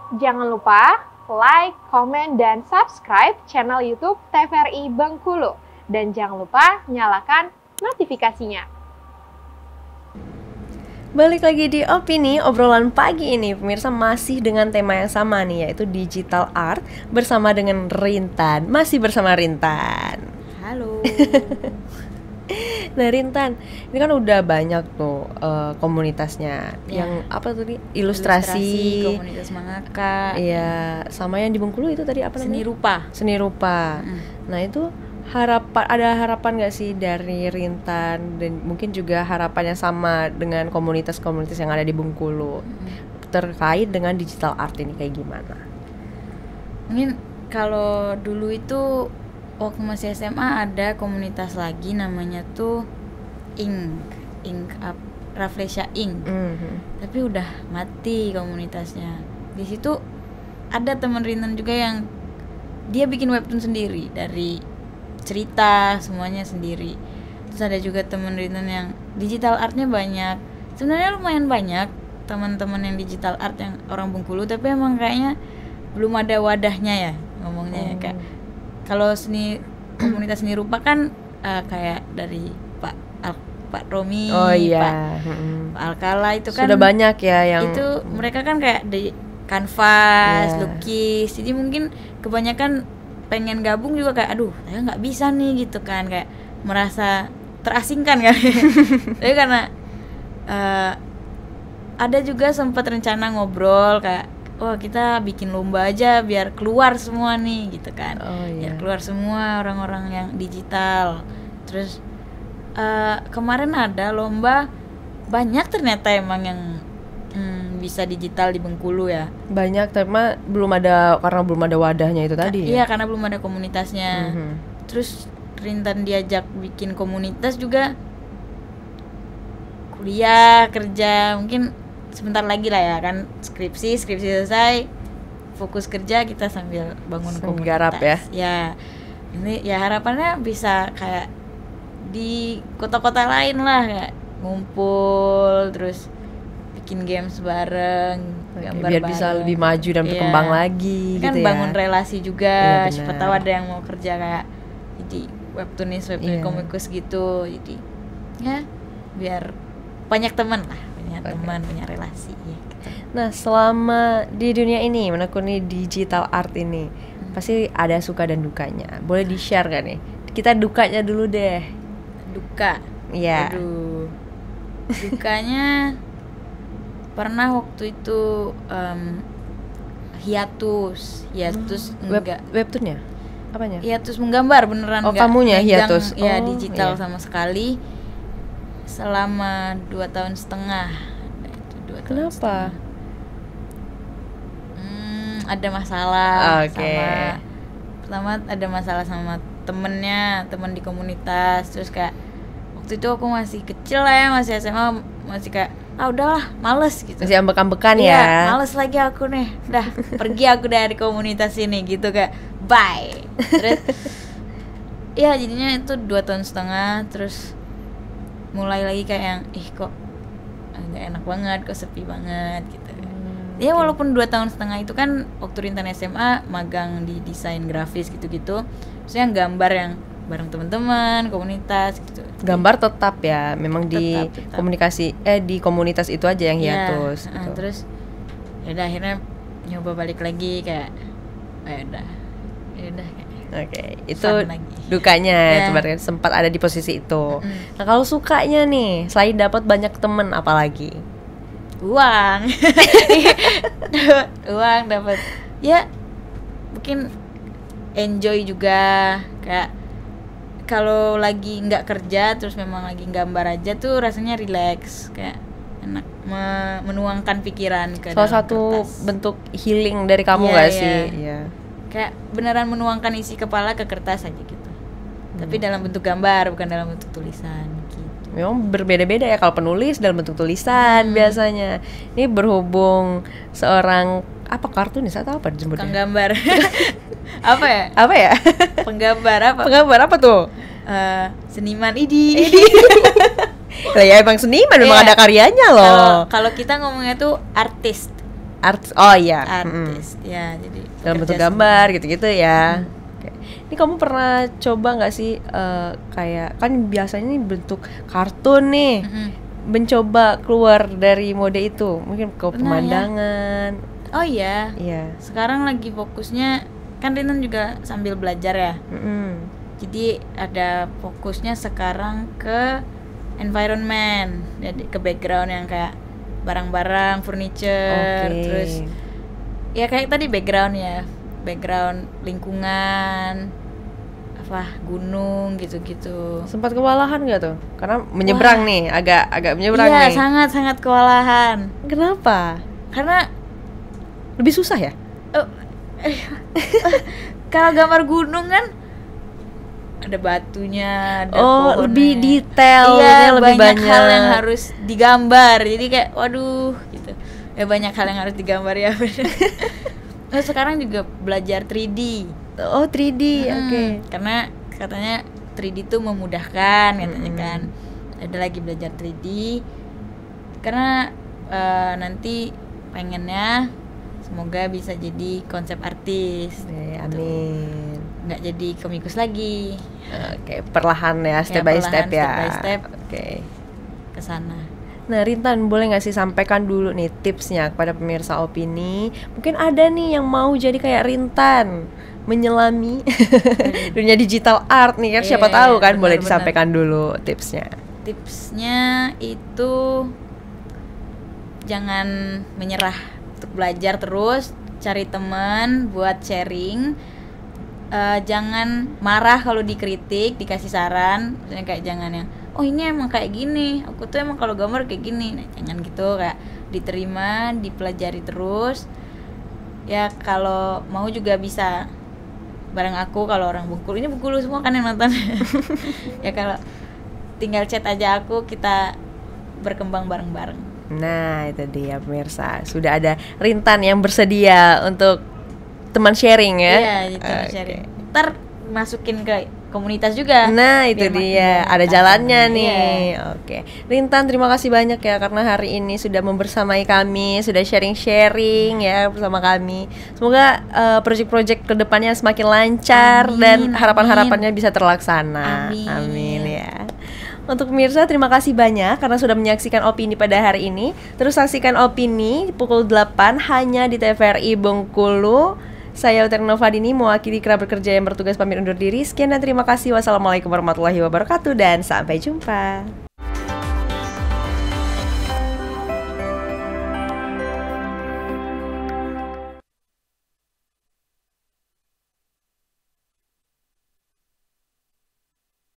Jangan lupa like, komen, dan subscribe channel YouTube TVRI Bengkulu. Dan jangan lupa nyalakan notifikasinya. Balik lagi di Opini, obrolan pagi ini pemirsa masih dengan tema yang sama nih, yaitu digital art bersama dengan Rintan. Masih bersama Rintan. Halo. Nah Rintan, ini kan udah banyak tuh komunitasnya yang apa tadi? Ilustrasi, komunitas mangaka. Iya, sama yang di Bengkulu itu tadi apa namanya? Seni rupa. Nah itu ada harapan nggak sih dari Rintan, dan mungkin juga harapannya sama dengan komunitas-komunitas yang ada di Bengkulu terkait dengan digital art ini kayak gimana? Mungkin kalau dulu itu waktu masih SMA ada komunitas lagi namanya tuh Rafflesia Ink. Tapi udah mati komunitasnya. Di situ ada teman Rintan juga yang dia bikin webtoon sendiri dari cerita semuanya sendiri. Terus ada juga teman Rintan yang digital artnya banyak. Sebenarnya lumayan banyak teman-teman yang digital art yang orang Bengkulu, tapi emang kayaknya belum ada wadahnya ya ngomongnya ya. Kayak kalau komunitas seni rupa kan kayak dari Pak Romi, Pak Alkala itu kan sudah banyak ya yang itu mereka kan kayak di kanvas, lukis. Jadi mungkin kebanyakan pengen gabung juga kayak aduh saya nggak bisa nih gitu kan, kayak merasa terasingkan kan. Tapi karena ada juga sempat rencana ngobrol kayak kita bikin lomba aja biar keluar semua nih gitu kan. Biar keluar semua orang-orang yang digital. Terus kemarin ada lomba, banyak ternyata emang yang bisa digital di Bengkulu ya. Banyak, tapi karena belum ada wadahnya itu tadi. Iya, karena belum ada komunitasnya. Terus Rintan diajak bikin komunitas juga, kuliah, kerja, mungkin sebentar lagi lah ya kan, skripsi selesai, fokus kerja, kita sambil bangun komunitas. Garap ya. Ya, ini ya harapannya bisa kayak di kota-kota lain lah, kayak ngumpul terus bikin games bareng, gambar biar bareng. bisa lebih maju dan berkembang lagi kan gitu ya. Bangun relasi juga, siapa tahu ada yang mau kerja kayak jadi webtoonis komikus gitu. Jadi ya biar banyak teman lah, teman, punya relasi ya, gitu. Nah selama di dunia ini menekuni digital art ini pasti ada suka dan dukanya. Boleh di-share gak nih? Kita dukanya dulu deh. Duka? Iya. Aduh, dukanya pernah waktu itu hiatus enggak. Webtoonnya? Apanya? Hiatus menggambar beneran enggak. Kamunya hiatus? Ya digital sama sekali selama 2 tahun setengah. Kenapa? Ada masalah sama ada masalah sama temen di komunitas. Terus kayak waktu itu aku masih kecil lah ya, masih SMA, masih kayak udahlah, males gitu. Masih ambek-ambekan ya. Males lagi aku nih. Udah, pergi aku dari komunitas ini gitu, kayak bye. Terus ya jadinya itu 2 tahun setengah. Terus mulai lagi kayak yang kok gak enak banget, kok sepi banget gitu. Ya walaupun 2 tahun setengah itu kan waktu Rintan SMA magang di desain grafis gitu-gitu. Terus yang gambar yang bareng teman-teman, komunitas gitu. Gambar tetap ya, memang tetap. Di komunitas itu aja yang hiatus gitu. Terus ya udah akhirnya nyoba balik lagi kayak ya udah itu dukanya itu berarti sempat ada di posisi itu. Nah kalau sukanya nih, selain dapat banyak temen, apalagi? Uang. Uang dapat ya, mungkin enjoy juga, kayak kalau lagi nggak kerja terus memang lagi gambar aja tuh rasanya relax, kayak enak, menuangkan pikiran ke salah satu kertas. Bentuk healing dari kamu nggak sih? Iya. Kayak beneran menuangkan isi kepala ke kertas aja gitu. Tapi dalam bentuk gambar, bukan dalam bentuk tulisan gitu. Memang berbeda-beda ya, kalau penulis dalam bentuk tulisan biasanya. Ini berhubung seorang kartunis atau apa disebutnya? Tukang gambar. Apa ya? Penggambar apa tuh? Seniman idi. Ya emang seniman, memang ada karyanya loh. Kalau kita ngomongnya tuh artis. Artis. Oh iya. Artis. Ya, jadi Dalam bentuk bekerja gambar gitu-gitu ya. Oke. Ini kamu pernah coba nggak sih kayak kan biasanya ini bentuk kartun nih. Mencoba keluar dari mode itu, mungkin ke Pernah, ya. pemandangan. Oh iya. Iya. Sekarang lagi fokusnya kan Rinten juga sambil belajar ya. Jadi ada fokusnya sekarang ke environment, jadi ke background yang kayak barang-barang, furniture, terus ya kayak tadi background ya, background lingkungan, apa gunung gitu-gitu. Sempat kewalahan nggak tuh? Karena menyeberang nih, agak menyeberang Iya, nih. sangat kewalahan. Kenapa? Karena Lebih susah ya? kalau gambar gunung kan ada batunya, ada pohonnya. Lebih detail, iya, lebih banyak hal yang harus digambar. Jadi kayak waduh gitu. Banyak hal yang harus digambar ya. Nah, sekarang juga belajar 3D. Oh 3D, oke. Karena katanya 3D itu memudahkan katanya kan. Ada lagi belajar 3D. Karena nanti pengennya semoga bisa jadi konsep artis. Amin. Nggak jadi komikus lagi. Oke, perlahan ya, step by step ya. Step by step. Oke. Ke sana. Nah, Rintan, boleh nggak sih sampaikan dulu nih tipsnya kepada pemirsa Opini? Mungkin ada nih yang mau jadi kayak Rintan, menyelami dunia digital art nih kan, siapa tahu kan, boleh disampaikan dulu tipsnya. Tipsnya itu jangan menyerah untuk belajar terus, cari teman buat sharing. Jangan marah kalau dikritik, dikasih saran, misalnya kayak jangan yang oh ini emang kayak gini, aku tuh emang kalau gambar kayak gini. Nah, jangan gitu, kayak diterima, dipelajari terus. Ya kalau mau juga bisa bareng aku, kalau orang Bengkulu, ini Bengkulu semua kan yang nonton. Ya kalau tinggal chat aja aku, kita berkembang bareng-bareng. Nah, itu dia pemirsa. Sudah ada Rintan yang bersedia untuk teman sharing ya. Iya, teman sharing. Ntar masukin ke komunitas juga. Nah, itu dia. Ada jalannya nih. Iya. Oke. Rintan, terima kasih banyak ya karena hari ini sudah membersamai kami, sudah sharing-sharing ya bersama kami. Semoga project-project kedepannya semakin lancar dan harapan-harapannya bisa terlaksana. Amin ya. Untuk pemirsa, terima kasih banyak karena sudah menyaksikan Opini pada hari ini. Terus saksikan Opini pukul 8 hanya di TVRI Bengkulu. Saya Utari Novadini mewakili kerabat kerja yang bertugas pamit undur diri. Sekian dan terima kasih. Wassalamualaikum warahmatullahi wabarakatuh dan sampai jumpa.